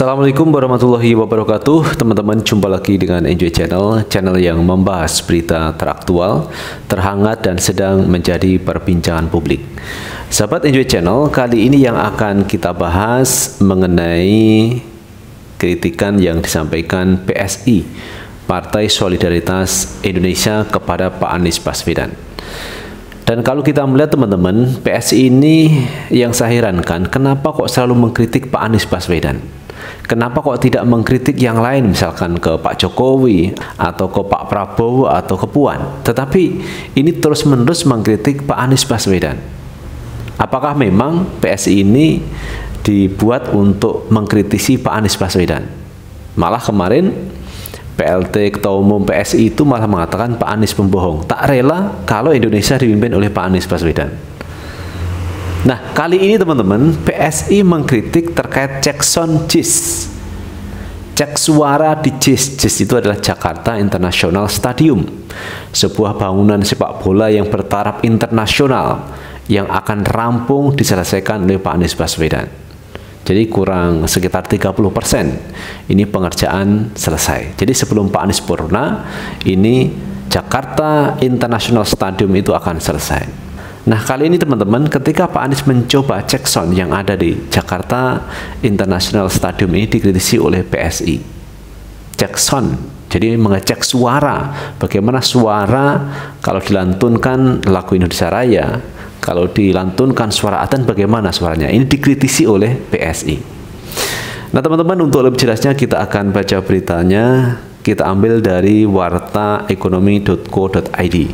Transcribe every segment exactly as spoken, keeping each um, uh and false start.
Assalamualaikum warahmatullahi wabarakatuh. Teman-teman, jumpa lagi dengan Enjoy Channel, channel yang membahas berita teraktual, terhangat dan sedang menjadi perbincangan publik. Sahabat Enjoy Channel, kali ini yang akan kita bahas mengenai kritikan yang disampaikan P S I, Partai Solidaritas Indonesia, kepada Pak Anies Baswedan. Dan kalau kita melihat teman-teman, P S I ini yang saya herankan, kenapa kok selalu mengkritik Pak Anies Baswedan? Kenapa kok tidak mengkritik yang lain, misalkan ke Pak Jokowi atau ke Pak Prabowo atau ke Puan? Tetapi ini terus-menerus mengkritik Pak Anies Baswedan. Apakah memang P S I ini dibuat untuk mengkritisi Pak Anies Baswedan? Malah kemarin P L T Ketua Umum P S I itu malah mengatakan Pak Anies pembohong, tak rela kalau Indonesia dipimpin oleh Pak Anies Baswedan. Nah, kali ini teman-teman, P S I mengkritik terkait cek sound J I S, cek suara di J I S. J I S itu adalah Jakarta International Stadium, sebuah bangunan sepak bola yang bertaraf internasional yang akan rampung diselesaikan oleh Pak Anies Baswedan. Jadi kurang sekitar tiga puluh persen ini pengerjaan selesai. Jadi sebelum Pak Anies purna, ini Jakarta International Stadium itu akan selesai. Nah, kali ini teman-teman, ketika Pak Anies mencoba cek sound yang ada di Jakarta International Stadium ini dikritisi oleh P S I. Cek sound, jadi mengecek suara, bagaimana suara kalau dilantunkan lagu Indonesia Raya, kalau dilantunkan suara adzan bagaimana suaranya. Ini dikritisi oleh P S I. Nah teman-teman, untuk lebih jelasnya kita akan baca beritanya. Kita ambil dari warta ekonomi titik co titik i d.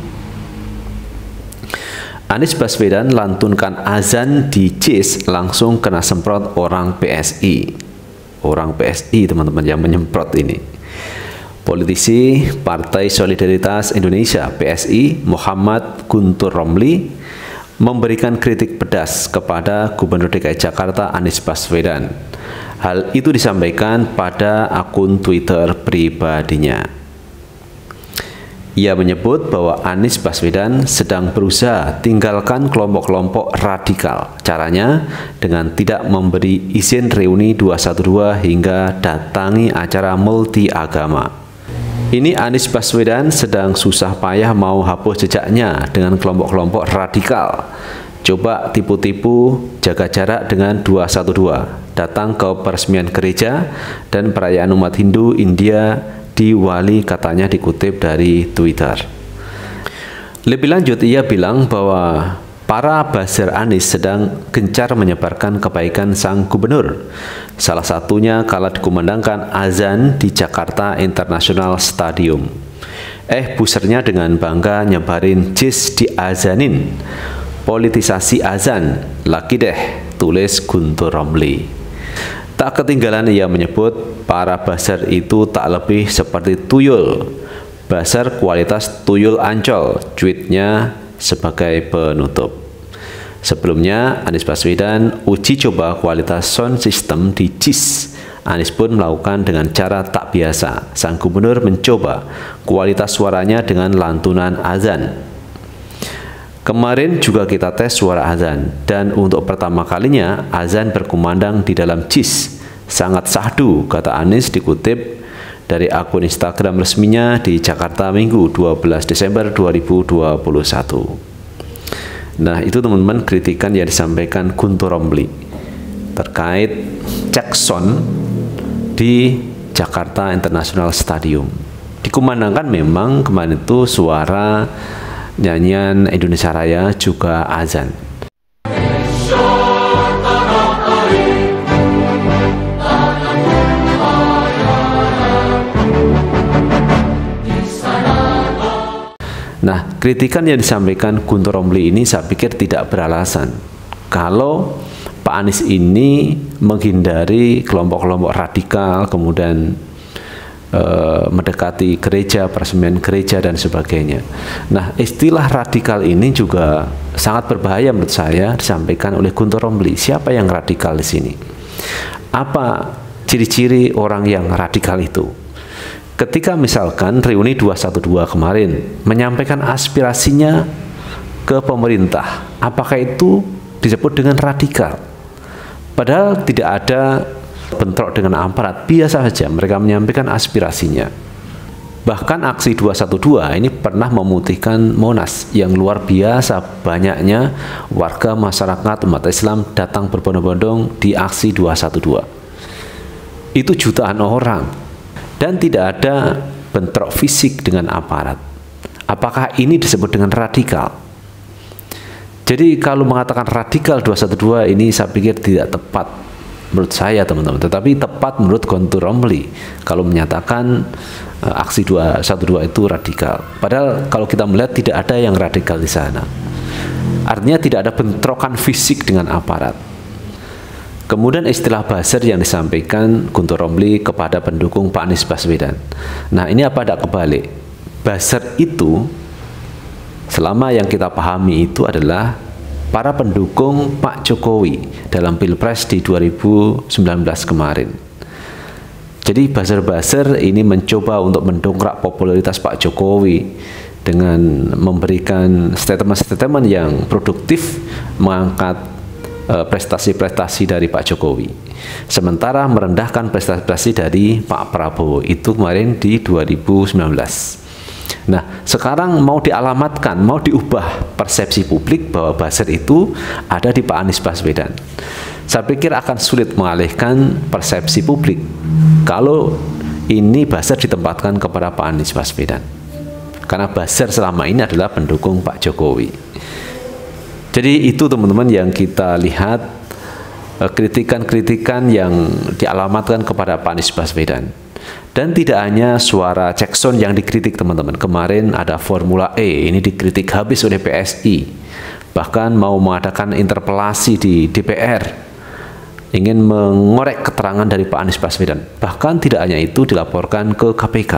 Anies Baswedan lantunkan azan di J I S langsung kena semprot orang P S I. Orang P S I teman-teman yang menyemprot ini. Politisi Partai Solidaritas Indonesia P S I Muhammad Guntur Romli memberikan kritik pedas kepada Gubernur D K I Jakarta Anies Baswedan. Hal itu disampaikan pada akun Twitter pribadinya. Ia menyebut bahwa Anies Baswedan sedang berusaha tinggalkan kelompok-kelompok radikal. Caranya dengan tidak memberi izin reuni dua satu dua hingga datangi acara multi agama. Ini Anies Baswedan sedang susah payah mau hapus jejaknya dengan kelompok-kelompok radikal. Coba tipu-tipu, jaga jarak dengan dua satu dua, datang ke peresmian gereja dan perayaan umat Hindu India di Wali, katanya dikutip dari Twitter. Lebih lanjut, ia bilang bahwa para buzzer Anies sedang gencar menyebarkan kebaikan sang gubernur. Salah satunya kala dikumandangkan azan di Jakarta International Stadium. Eh, busernya dengan bangga nyebarin J I S diazanin. Politisasi azan, lagi deh, tulis Guntur Romli. Tak ketinggalan ia menyebut para buzzer itu tak lebih seperti tuyul. Buzzer kualitas tuyul Ancol, tweetnya sebagai penutup. Sebelumnya, Anies Baswedan uji coba kualitas sound system di J I S. Anies pun melakukan dengan cara tak biasa. Sang gubernur mencoba kualitas suaranya dengan lantunan azan. Kemarin juga kita tes suara azan, dan untuk pertama kalinya azan berkumandang di dalam J I S. Sangat sahdu, kata Anies dikutip dari akun Instagram resminya di Jakarta Minggu dua belas Desember dua ribu dua puluh satu. Nah, itu teman-teman kritikan yang disampaikan Guntur Romli terkait cek sound di Jakarta International Stadium. Dikumandangkan memang kemarin itu suara nyanyian Indonesia Raya juga azan. Nah, kritikan yang disampaikan Guntur Romli ini saya pikir tidak beralasan. Kalau Pak Anies ini menghindari kelompok-kelompok radikal, kemudian Uh, mendekati gereja, peresmian gereja dan sebagainya. Nah, istilah radikal ini juga sangat berbahaya menurut saya disampaikan oleh Guntur Romli. Siapa yang radikal di sini? Apa ciri-ciri orang yang radikal itu? Ketika misalkan reuni dua satu dua kemarin menyampaikan aspirasinya ke pemerintah, apakah itu disebut dengan radikal? Padahal tidak ada bentrok dengan aparat, biasa saja mereka menyampaikan aspirasinya. Bahkan aksi dua satu dua ini pernah memutihkan Monas yang luar biasa banyaknya warga masyarakat umat Islam datang berbondong-bondong di aksi dua satu dua. Itu jutaan orang dan tidak ada bentrok fisik dengan aparat. Apakah ini disebut dengan radikal? Jadi kalau mengatakan radikal dua satu dua ini saya pikir tidak tepat menurut saya teman-teman, tetapi tepat menurut Guntur Romli kalau menyatakan uh, aksi dua satu dua itu radikal. Padahal kalau kita melihat tidak ada yang radikal di sana. Artinya tidak ada bentrokan fisik dengan aparat. Kemudian istilah buzzer yang disampaikan Guntur Romli kepada pendukung Pak Anies Baswedan. Nah, ini apa ada kebalik? Buzzer itu selama yang kita pahami itu adalah para pendukung Pak Jokowi dalam Pilpres di dua ribu sembilan belas kemarin. Jadi buzzer-buzzer ini mencoba untuk mendongkrak popularitas Pak Jokowi dengan memberikan statement-statement yang produktif, mengangkat prestasi-prestasi dari Pak Jokowi. Sementara merendahkan prestasi dari Pak Prabowo itu kemarin di dua ribu sembilan belas. Nah, sekarang mau dialamatkan, mau diubah persepsi publik bahwa buzzer itu ada di Pak Anies Baswedan. Saya pikir akan sulit mengalihkan persepsi publik kalau ini buzzer ditempatkan kepada Pak Anies Baswedan. Karena buzzer selama ini adalah pendukung Pak Jokowi. Jadi itu teman-teman yang kita lihat kritikan-kritikan yang dialamatkan kepada Pak Anies Baswedan. Dan tidak hanya suara Jackson yang dikritik teman-teman. Kemarin ada Formula E, ini dikritik habis oleh P S I. Bahkan mau mengadakan interpelasi di D P R, ingin mengorek keterangan dari Pak Anies Baswedan. Bahkan tidak hanya itu, dilaporkan ke K P K.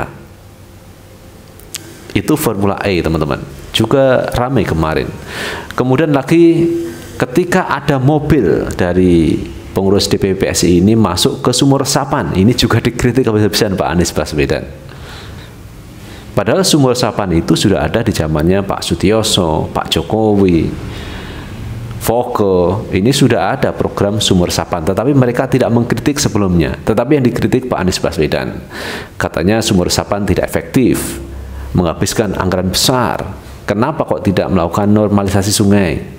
Itu Formula E teman-teman, juga ramai kemarin. Kemudian lagi ketika ada mobil dari pengurus D P P P S I ini masuk ke sumur resapan, ini juga dikritik habis-habisan Pak Anies Baswedan. Padahal sumur resapan itu sudah ada di zamannya Pak Sutioso, Pak Jokowi, Foke, ini sudah ada program sumur resapan, tetapi mereka tidak mengkritik sebelumnya. Tetapi yang dikritik Pak Anies Baswedan, katanya sumur resapan tidak efektif, menghabiskan anggaran besar. Kenapa kok tidak melakukan normalisasi sungai?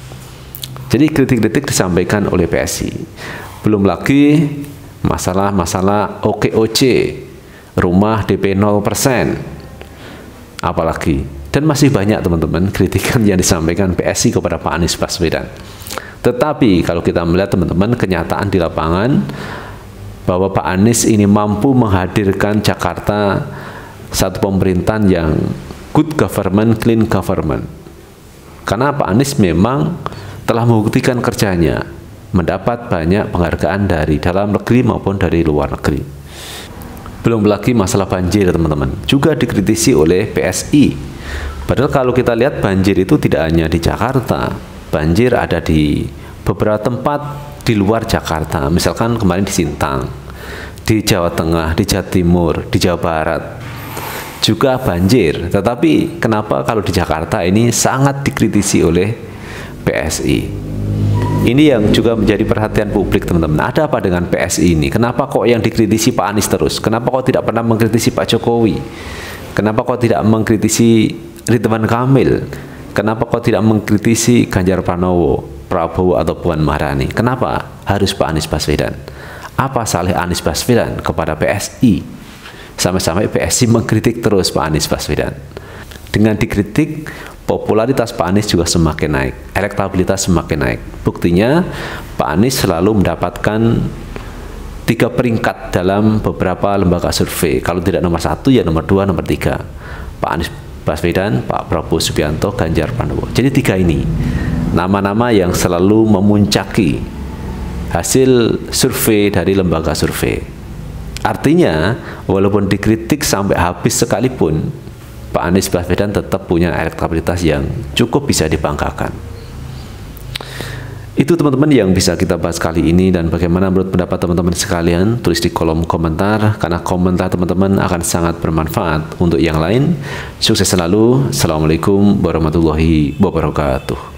Jadi kritik-kritik disampaikan oleh P S I. Belum lagi masalah-masalah O K O C, rumah D P nol persen. Apalagi. Dan masih banyak teman-teman kritikan yang disampaikan P S I kepada Pak Anies Baswedan. Tetapi kalau kita melihat teman-teman kenyataan di lapangan bahwa Pak Anies ini mampu menghadirkan Jakarta satu pemerintahan yang good government, clean government. Karena Pak Anies memang telah membuktikan kerjanya, mendapat banyak penghargaan dari dalam negeri maupun dari luar negeri. Belum lagi masalah banjir teman-teman, juga dikritisi oleh P S I. Padahal kalau kita lihat banjir itu tidak hanya di Jakarta, banjir ada di beberapa tempat di luar Jakarta. Misalkan kemarin di Sintang, di Jawa Tengah, di Jawa Timur, di Jawa Barat juga banjir. Tetapi kenapa kalau di Jakarta ini sangat dikritisi oleh P S I? Ini yang juga menjadi perhatian publik teman-teman. Ada apa dengan P S I ini? Kenapa kok yang dikritisi Pak Anies terus? Kenapa kok tidak pernah mengkritisi Pak Jokowi? Kenapa kok tidak mengkritisi Ridwan Kamil? Kenapa kok tidak mengkritisi Ganjar Pranowo, Prabowo atau Puan Maharani? Kenapa harus Pak Anies Baswedan? Apa salah Anies Baswedan kepada P S I? Sampai-sampai P S I mengkritik terus Pak Anies Baswedan. Dengan dikritik, popularitas Pak Anies juga semakin naik, elektabilitas semakin naik. Buktinya Pak Anies selalu mendapatkan tiga peringkat dalam beberapa lembaga survei. Kalau tidak nomor satu ya nomor dua, nomor tiga. Pak Anies Baswedan, Pak Prabowo Subianto, Ganjar Pranowo. Jadi tiga ini nama-nama yang selalu memuncaki hasil survei dari lembaga survei. Artinya walaupun dikritik sampai habis sekalipun, Pak Anies Baswedan tetap punya elektabilitas yang cukup bisa dibanggakan. Itu teman-teman yang bisa kita bahas kali ini, dan bagaimana menurut pendapat teman-teman sekalian, tulis di kolom komentar, karena komentar teman-teman akan sangat bermanfaat untuk yang lain. Sukses selalu. Assalamualaikum warahmatullahi wabarakatuh.